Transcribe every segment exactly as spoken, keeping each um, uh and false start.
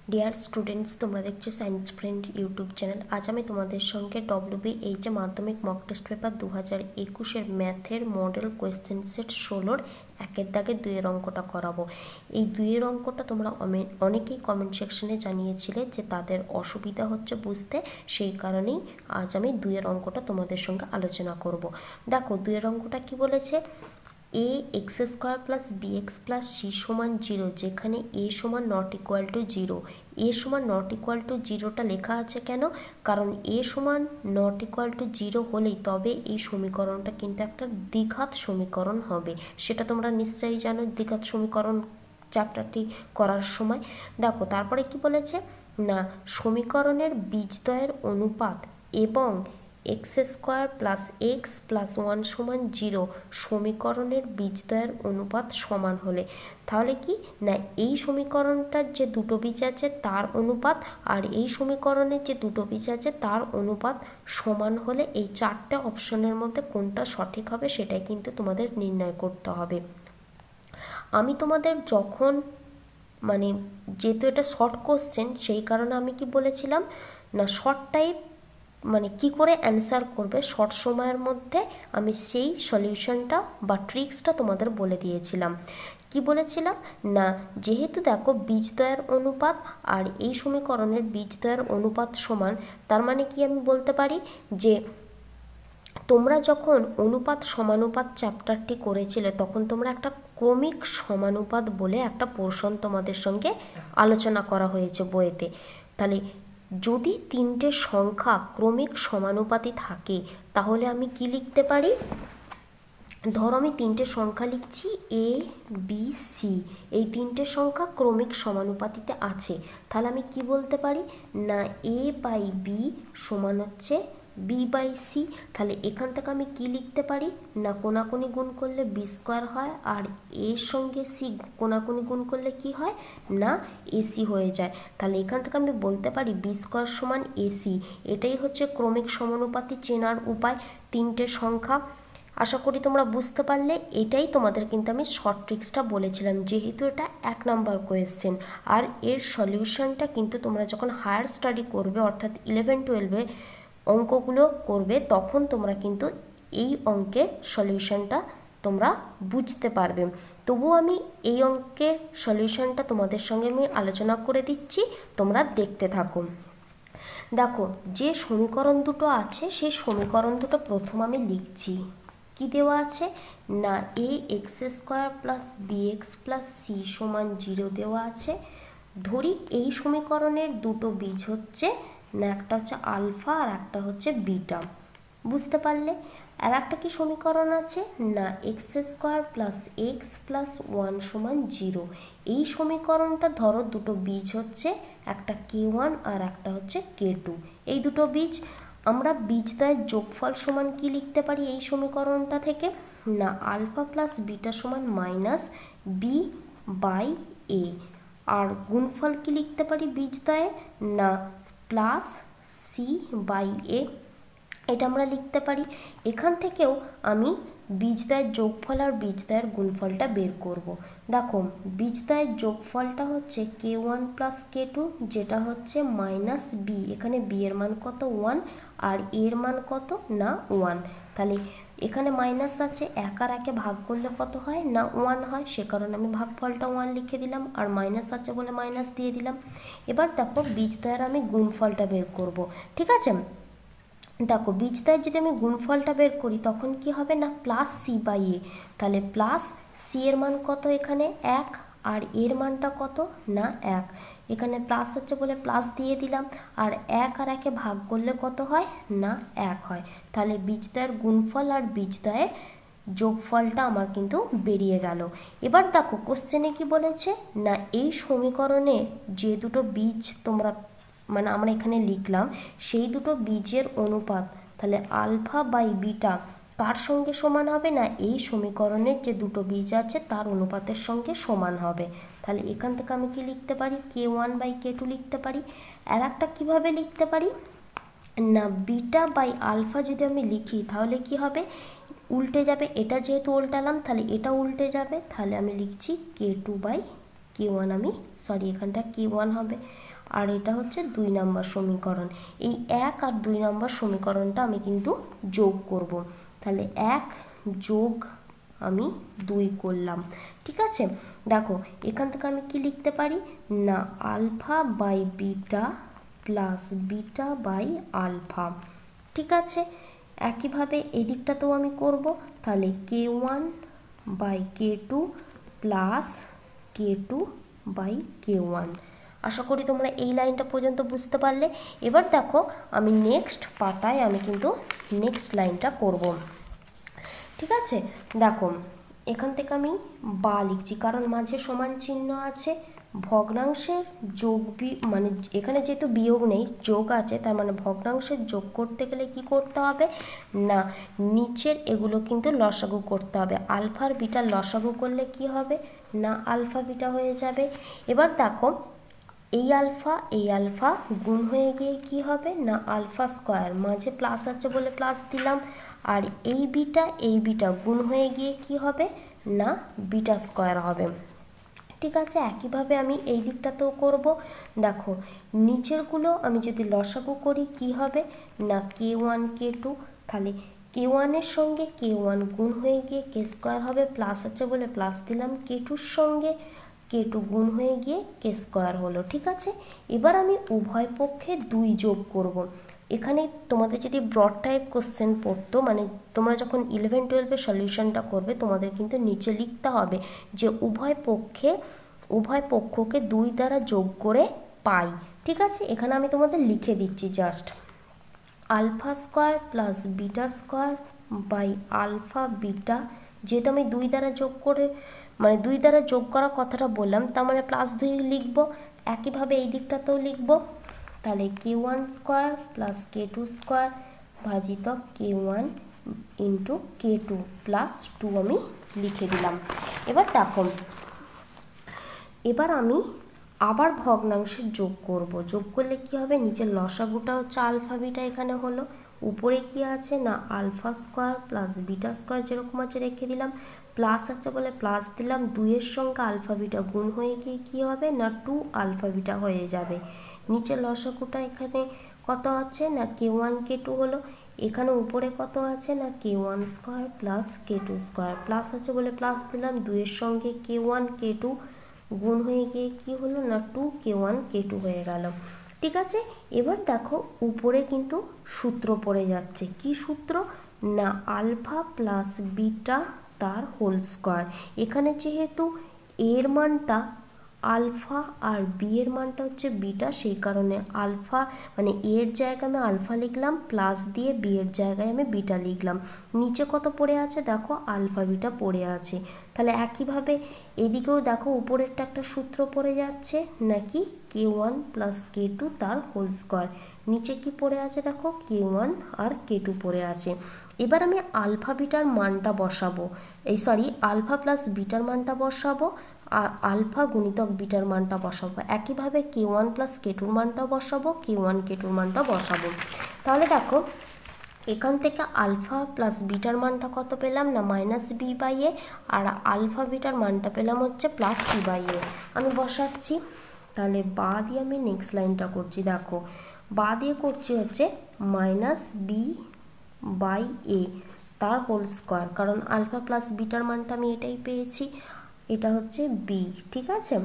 Dear students, তোমরা দেখছো science friend YouTube channel. আজ আমি তোমাদের সঙ্গে ডব্লিউবিএইচ মাধ্যমিক মক টেস্ট পেপার দু হাজার একুশের ম্যাথের মডেল কোয়েশ্চেন সেট ষোলোর একের দাগে দুইয়ের অঙ্কটা করাবো। এই দুইয়ের অঙ্কটা তোমরা অনেকেই কমেন্ট সেকশনে জানিয়েছিলে যে তাদের অসুবিধা হচ্ছে বুঝতে, সেই কারণেই আজ আমি দুইয়ের অঙ্কটা তোমাদের সঙ্গে আলোচনা করব। দেখো, দুইয়ের অঙ্কটা কি বলেছে, a x square plus b x plus c সমান জিরো, যেখানে এ সমান not equal to zero. A সমান নট ইকুয়াল টু জিরোটা লেখা আছে কেন? কারণ এ সমান নট ইকুয়াল টু জিরো হলেই তবে এই সমীকরণটা কিন্তু একটা দ্বিঘাত সমীকরণ হবে। সেটা তোমরা নিশ্চয়ই জানো দ্বিঘাত সমীকরণ চ্যাপ্টারটি করার সময়। দেখো তারপরে কি বলেছে না, সমীকরণের বীজদ্বয়ের অনুপাত এবং x square plus x plus one সমান জিরো সমীকরণের বীজদ্বয়ের অনুপাত সমান হলে, তাহলে কি না এই সমীকরণটার যে দুটো বীজ আছে তার অনুপাত আর এই সমীকরণের যে দুটো বীজ আছে তার অনুপাত সমান হলে এই চারটে অপশনের মধ্যে কোনটা সঠিক হবে সেটাই কিন্তু তোমাদের নির্ণয় করতে হবে। আমি তোমাদের যখন মানে যেহেতু এটা শর্ট কোশ্চেন সেই কারণে আমি কি বলেছিলাম না, শর্ট টাইপ মানে কি করে অ্যান্সার করবে শর্ট সময়ের মধ্যে আমি সেই সলিউশনটা বা ট্রিক্সটা তোমাদের বলে দিয়েছিলাম। কি বলেছিলাম না, যেহেতু দেখো বীজদ্বয়ের অনুপাত আর এই সমীকরণের বীজদ্বয়ের অনুপাত সমান, তার মানে কি আমি বলতে পারি যে তোমরা যখন অনুপাত সমানুপাত চ্যাপ্টারটি করেছিলে তখন তোমরা একটা ক্রমিক সমানুপাত বলে একটা পোর্শন তোমাদের সঙ্গে আলোচনা করা হয়েছে বইয়েতে। তাহলে যদি তিনটে সংখ্যা ক্রমিক সমানুপাতি থাকে তাহলে আমি কি লিখতে পারি, ধরো আমি তিনটে সংখ্যা লিখছি এ বি সি, এই তিনটে সংখ্যা ক্রমিক সমানুপাতিতে আছে, তাহলে আমি কি বলতে পারি না এ বাই বি সমান হচ্ছে বি বাই সি। তাহলে এখান থেকে আমি কি লিখতে পারি না, কোনাকুনি গুণ করলে বি স্কোয়ার হয় আর এর সঙ্গে সি কোনাকুনি গুণ করলে কি হয় না এসি হয়ে যায়। তাহলে এখান থেকে আমি বলতে পারি বি স্কোয়ার সমান এসি। এটাই হচ্ছে ক্রমিক সমানুপাতি চেনার উপায় তিনটে সংখ্যা। আশা করি তোমরা বুঝতে পারলে। এটাই তোমাদের কিন্তু আমি শর্ট ট্রিক্সটা বলেছিলাম, যেহেতু এটা এক নাম্বার কোয়েশ্চেন আর এর সলিউশনটা কিন্তু তোমরা যখন হায়ার স্টাডি করবে অর্থাৎ ইলেভেন টুয়েলভে অঙ্কগুলো করবে তখন তোমরা কিন্তু এই অঙ্কের সলিউশনটা তোমরা বুঝতে পারবে। তবুও আমি এই অঙ্কের সলিউশনটা তোমাদের সঙ্গে আমি আলোচনা করে দিচ্ছি, তোমরা দেখতে থাকো। দেখো, যে সমীকরণ দুটো আছে সেই সমীকরণ দুটো প্রথম আমি লিখছি। কি দেওয়া আছে না a x square plus b x plus c সমান জিরো দেওয়া আছে। ধরি এই সমীকরণের দুটো বীজ হচ্ছে না, একটা হচ্ছে আলফা আর একটা হচ্ছে বিটা। বুঝতে পারলে? আর একটা কি সমীকরণ আছে না x square plus x plus one সমান জিরো। এই সমীকরণটা ধরো দুটো বীজ হচ্ছে একটা কে ওয়ান আর একটা হচ্ছে কে টু। এই দুটো বীজ আমরা বীজদ্বয়ের যোগফল সমান কি লিখতে পারি এই সমীকরণটা থেকে না আলফা প্লাস বিটা সমান মাইনাস বি বাই এ। আর গুণফল কি লিখতে পারি বীজদ্বয়ে না প্লাস সি বাই এ, এটা আমরা লিখতে পারি। এখান থেকেও আমি বীজদ্বয়ের যোগফল আর বীজদ্বয়ের গুণফলটা বের করব। দেখো, বীজদ্বয়ের যোগফলটা হচ্ছে k one plus k two, যেটা হচ্ছে মাইনাস বি, এখানে বি এর মান কত ওয়ান আর এর মান কত না ওয়ান। তাহলে এখানে মাইনাস আছে, এক আর একে ভাগ করলে কত হয় না ওয়ান হয়, সে কারণে আমি ভাগফলটা ওয়ান লিখে দিলাম আর মাইনাস আছে বলে মাইনাস দিয়ে দিলাম। এবার দেখো বীজদ্বয়ের আমি গুণফলটা বের করব, ঠিক আছে। দেখো বীজদ্বয়ের যদি আমি গুণফলটা বের করি তখন কি হবে না প্লাস সি বাই এ। তাহলে প্লাস সি এর মান কত এখানে এক আর এর মানটা কত না এক, এখানে প্লাস হচ্ছে বলে প্লাস দিয়ে দিলাম আর এক আর একে ভাগ করলে কত হয় না এক হয়। তাহলে বীজদ্বয়ের গুণফল আর বীজদ্বয়ের যোগফলটা আমার কিন্তু বেরিয়ে গেল। এবার দেখো কোশ্চেনে কি বলেছে না এই সমীকরণে যে দুটো বীজ তোমরা মানে আমরা এখানে লিখলাম সেই দুটো বীজের অনুপাত তাহলে আলফা বাই বিটা কার সঙ্গে সমান হবে না এই সমীকরণের যে দুটো বীজ আছে তার অনুপাতের সঙ্গে সমান হবে। তাহলে এখান থেকে আমি কি লিখতে পারি k one by k two লিখতে পারি। আর একটা কীভাবে লিখতে পারি না বিটা বাই আলফা যদি আমি লিখি তাহলে কি হবে উল্টে যাবে, এটা যেহেতু উল্টালাম তাহলে এটা উল্টে যাবে, তাহলে আমি লিখছি k two by k one আমি সরি এখানটা কে ওয়ান হবে, আর এটা হচ্ছে দুই নম্বর সমীকরণ। এই এক আর দুই নম্বর সমীকরণটা আমি কিন্তু যোগ করব, তাহলে এক যোগ আমি দুই করলাম। ঠিক আছে, দেখো এখান থেকে আমি কি লিখতে পারি না alpha by beta plus beta by alpha. ঠিক আছে, একইভাবে এই দিকটাতেও আমি করব, তাহলে k one by k two plus k two by k one. আশা করি তোমরা এই লাইনটা পর্যন্ত বুঝতে পারলে। এবার দেখো আমি নেক্সট পাতায় আমি কিন্তু নেক্সট লাইনটা করব। ঠিক আছে, দেখো এখান থেকে আমি বা লিখছি কারণ মাঝে সমান চিহ্ন আছে, ভগ্নাংশের যোগ বি মানে এখানে যেহেতু বিয়োগ নেই যোগ আছে, তার মানে ভগ্নাংশের যোগ করতে গেলে কি করতে হবে না নিচের এগুলো কিন্তু লসাগু করতে হবে। আলফার বিটার লসাগু করলে কি হবে না আলফা বিটা হয়ে যাবে। এবার দেখো এই আলফা এই আলফা গুণ হয়ে গিয়ে কি হবে না আলফা স্কোয়ার, মাঝে প্লাস আছে বলে প্লাস দিলাম, আর এই বিটা এই বিটা গুণ হয়ে গিয়ে কি হবে না বিটা স্কোয়ার হবে। ঠিক আছে, একইভাবে আমি এই দিকটাতেও করব। দেখো নিচেরগুলো আমি যদি লসাগু করি কি হবে না কে ওয়ান কে টু, তাহলে কে ওয়ানের সঙ্গে কে ওয়ান গুণ হয়ে গিয়ে কে স্কোয়ার হবে, প্লাস আছে বলে প্লাস দিলাম, কে টুর সঙ্গে কে টু গুণ হয়ে গিয়ে কে স্কোয়ার হলো। ঠিক আছে, এবার আমি উভয় পক্ষে দুই যোগ করব। এখানে তোমাদের যদি ব্রড টাইপ কোশ্চেন পড়তো, মানে তোমরা যখন ইলেভেন টুয়েলভের সলিউশনটা করবে তোমাদের কিন্তু নিচে লিখতে হবে যে উভয় পক্ষে উভয় পক্ষকে দুই দ্বারা যোগ করে পাই। ঠিক আছে, এখানে আমি তোমাদের লিখে দিচ্ছি just alpha square plus beta square by alpha beta, যেহেতু আমি দুই দ্বারা যোগ করে মানে দুই দ্বারা যোগ করা কথাটা বললাম, তার মানে প্লাস দুই লিখবো। একইভাবে এই দিকটাতেও লিখবো, তাহলে k one square plus k two square ভাজিত k one into k two plus two আমি লিখে দিলাম। এবার দেখো এবার আমি আবার ভগ্নাংশের যোগ করব। যোগ করলে কি হবে নিচের লসাগুটা হচ্ছে আলফা বিটা এখানে হলো, উপরে কি আছে না alpha square plus beta square যেরকম আছে রেখে দিলাম, প্লাস আছে বলে প্লাস দিলাম, দুইয়ের সঙ্গে আলফা বিটা গুণ হয়ে গিয়ে কী হবে না টু আলফা বিটা হয়ে যাবে। নিচের লসাগুটা এখানে কত আছে না কে ওয়ান কে টু হলো, এখানে উপরে কত আছে না k one square plus k two square, plus আছে বলে প্লাস দিলাম, দুইয়ের সঙ্গে কে ওয়ান কে টু গুণ হয়ে গিয়ে কি হলো না two k one k two হয়ে গেল। ঠিক আছে, এবার দেখো উপরে কিন্তু সূত্র পড়ে যাচ্ছে, কি সূত্র না আলফা প্লাস বিটা তার হোল স্কোয়ার। এখানে যেহেতু এর মানটা আলফা আর বি এর মানটা হচ্ছে বিটা, সেই কারণে আলফা মানে এর জায়গায় আমি আলফা লিখলাম, প্লাস দিয়ে বি এর জায়গায় আমি বিটা লিখলাম। নিচে কত পড়ে আছে দেখো আলফা বিটা পড়ে আছে। তাহলে একইভাবে এদিকেও দেখো উপরেরটা একটা সূত্র পড়ে যাচ্ছে নাকি k one plus k two তার হোল স্কোয়ার, নিচে কি পড়ে আছে দেখো কে ওয়ান আর কে টু পড়ে আছে। এবার আমি আলফা বিটার মানটা বসাবো, এই সরি আলফা প্লাস বিটার মানটা বসাবো আর আলফা গুণিতক বিটার মানটা বসাবো। একইভাবে কে ওয়ান প্লাস কে টুর মানটা বসাবো, কে ওয়ান কে টুর মানটা বসাবো। তাহলে দেখো এখান থেকে আলফা প্লাস বিটার মানটা কত পেলাম না মাইনাস বি বাই এ, আর আলফা বিটার মানটা পেলাম হচ্ছে প্লাস সি বাই এ। আমি বসাচ্ছি, তাহলে বা দিয়ে আমি নেক্সট লাইনটা করছি। দেখো বা দিয়ে করছি হচ্ছে মাইনাস বি বাই এ তার হোল স্কোয়ার, কারণ আলফা প্লাস বিটার মানটা আমি এটাই পেয়েছি, এটা হচ্ছে বি। ঠিক আছে,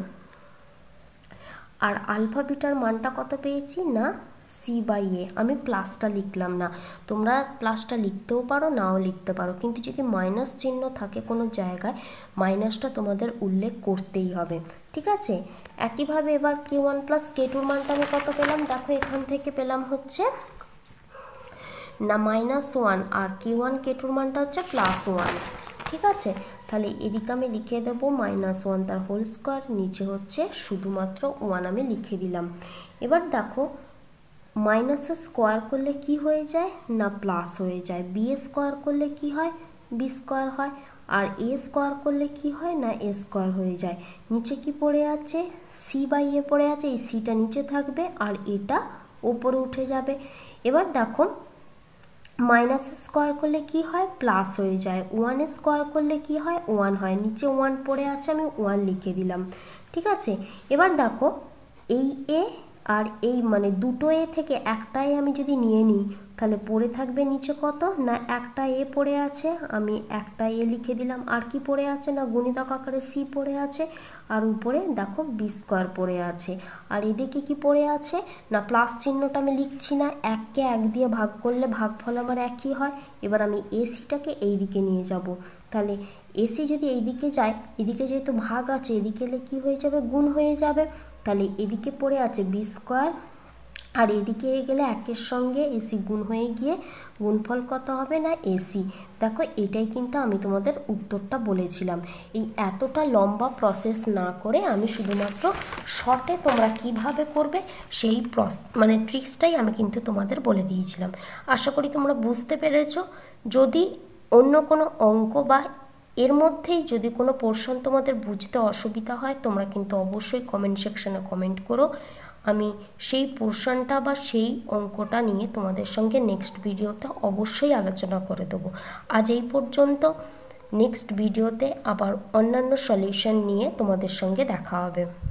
আর আলফা বিটার মানটা কত পেয়েছি না সি বাই এ, আমি প্লাসটা লিখলাম না, তোমরা প্লাসটা লিখতেও পারো নাও লিখতে পারো, কিন্তু যদি মাইনাস চিহ্ন থাকে কোনো জায়গায় মাইনাসটা তোমাদের উল্লেখ করতেই হবে। ঠিক আছে, একইভাবে এবার কে ওয়ান প্লাস কে টুর মানটা আমি কত পেলাম দেখো এখান থেকে পেলাম হচ্ছে না মাইনাস ওয়ান, আর কে ওয়ান কে টুর মানটা হচ্ছে প্লাস ওয়ান। ঠিক আছে, তাহলে এদিকে আমি লিখে দেবো মাইনাস ওয়ান তার হোল স্কোয়ার, নিচে হচ্ছে শুধুমাত্র ওয়ান আমি লিখে দিলাম। এবার দেখো মাইনাসে স্কোয়ার করলে কি হয়ে যায় না প্লাস হয়ে যায়, বি এ স্কোয়ার করলে কি হয় বি স্কোয়ার হয়, আর এ স্কোয়ার করলে কি হয় না এ স্কোয়ার হয়ে যায়। নিচে কি পড়ে আছে সি বাই এ পড়ে আছে, এই সিটা নিচে থাকবে আর এটা ওপরে উঠে যাবে। এবার দেখো মাইনাস স্কোয়ার করলে কি হয় প্লাস হয়ে যায়, ওয়ান স্কোয়ার করলে কি হয় ওয়ান হয়, নিচে ওয়ান পড়ে আছে আমি ওয়ান লিখে দিলাম। ঠিক আছে। এবার দেখো এই এ আর এই মানে দুটো এ থেকে একটা এ আমি যদি নিয়ে নিই তাহলে পড়ে থাকবে নিচে কত না একটা এ পড়ে আছে, আমি একটা এ লিখে দিলাম। আর কি পড়ে আছে না গুণিতক আকারে সি পড়ে আছে, আর উপরে দেখো বি স্কোয়ার পড়ে আছে। আর এদিকে কি পড়ে আছে না প্লাস চিহ্নটা আমি লিখছি না, এককে এক দিয়ে ভাগ করলে ভাগফল আমার একই হয়। এবার আমি এসিটাকে এই দিকে নিয়ে যাব, তাহলে এসি যদি এইদিকে যায়, এদিকে যেহেতু ভাগ আছে এদিকে এলে কী হয়ে যাবে গুণ হয়ে যাবে। তাহলে এদিকে পড়ে আছে বি স্কোয়ার, আর এদিকে গেলে একের সঙ্গে এসি গুণ হয়ে গিয়ে গুণফল কত হবে না এসি। দেখো এটাই কিন্তু আমি তোমাদের উত্তরটা বলেছিলাম। এই এতটা লম্বা প্রসেস না করে আমি শুধুমাত্র শর্টে তোমরা কিভাবে করবে সেই প্রস মানে ট্রিক্সটাই আমি কিন্তু তোমাদের বলে দিয়েছিলাম। আশা করি তোমরা বুঝতে পেরেছো। যদি অন্য কোনো অঙ্ক বা এর মধ্যেই যদি কোনো পোর্শন তোমাদের বুঝতে অসুবিধা হয় তোমরা কিন্তু অবশ্যই কমেন্ট সেকশানে কমেন্ট করো, আমি সেই পোর্শনটা বা সেই অঙ্কটা নিয়ে তোমাদের সঙ্গে নেক্সট ভিডিওতে অবশ্যই আলোচনা করে দেবো। আজ এই পর্যন্ত, নেক্সট ভিডিওতে আবার অন্যান্য সলিউশন নিয়ে তোমাদের সঙ্গে দেখা হবে।